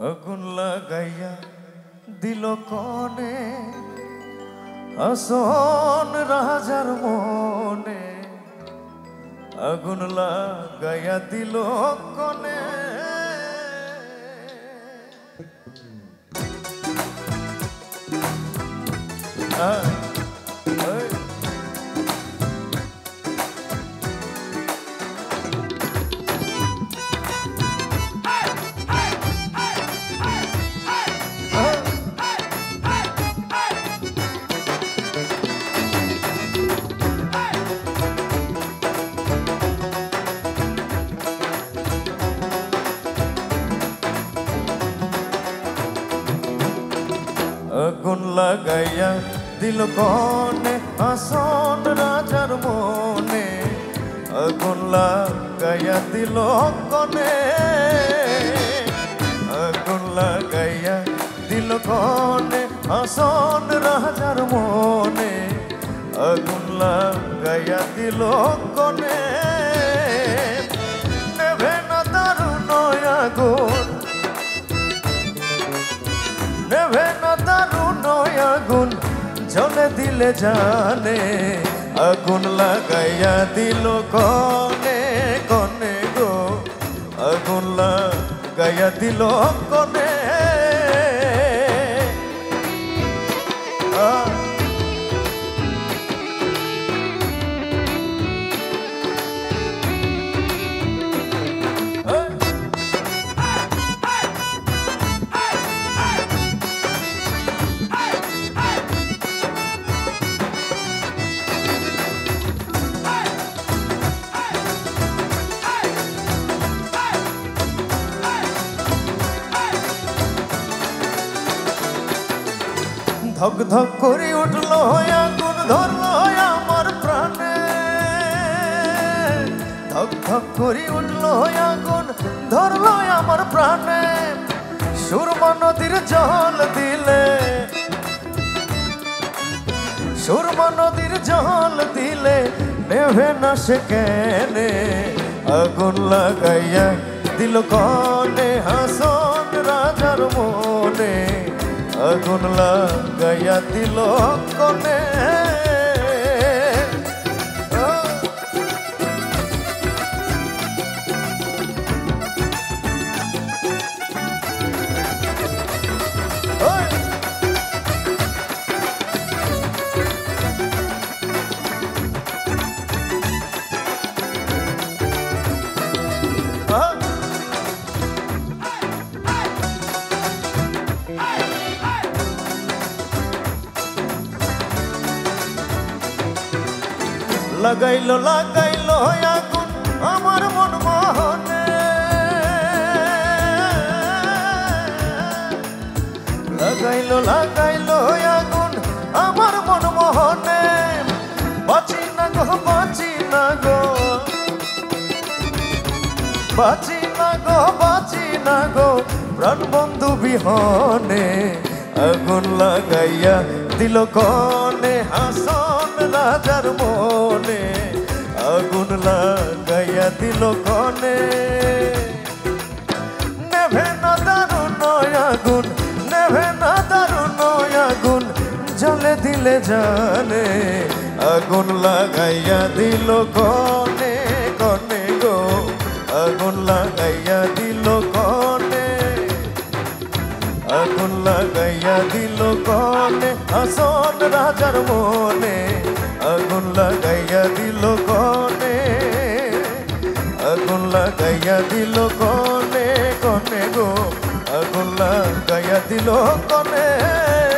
আগুন লাগাইয়া দিল কনে আসন রাজার মনে আগুন লাগাইয়া দিল কনে আগুন লাগাইয়া দিল কনে আসন রাজার মনে আগুন লাগাইয়া দিল কনে আগুন লাগাইয়া দিল কনে আসন রাজার মনে আগুন লাগাইয়া দিল কনে নেভে না দারুণ আগুন নেভে না দারুণ আগুন জ্বলে দিলে জানে আগুন লাগাইয়া দিল কনে কনে গো আগুন লাগাইয়া দিল কনে ধক ধক করে উঠলো আগুন ধরলো আমার প্রাণে ধক ধক করে উঠলো আগুন ধরলো আমার প্রাণে সুরমা নদীর জল দিলে সুরমা নদীর জল দিলে নেভে না সে কেনে আগুন লাগাইয়া দিল কনে হাসন রাজার মনে আগুন লাগাইয়া দিল কনে লাগাইলো লাগাইলো আগুন আমার মন মোহনে লাগাইলো লাগাইলো আগুন আমার মন মোহনে বাঁচি না গো বাঁচি না গো বাঁচি না গো বাঁচি না গো প্রাণ বন্ধু বিহনে আগুন লাগাইয়া দিল কনে হাসন রাজার মনে আগুন লাগাইয়া দিল কনে নেভে না দারুণ আগুন নেভে না দারুণ আগুন জ্বলে দিলে জানে আগুন লাগাইয়া দিল কনে কনে গো আগুন লাগাইয়া দিল কনে আগুন লাগাইয়া দিল কনে আসন রাজার মনে আগুন লাগাইয়া দিল কনে আগুন লাগাইয়া দিল কনে কনে গো আগুন লাগাইয়া দিল কনে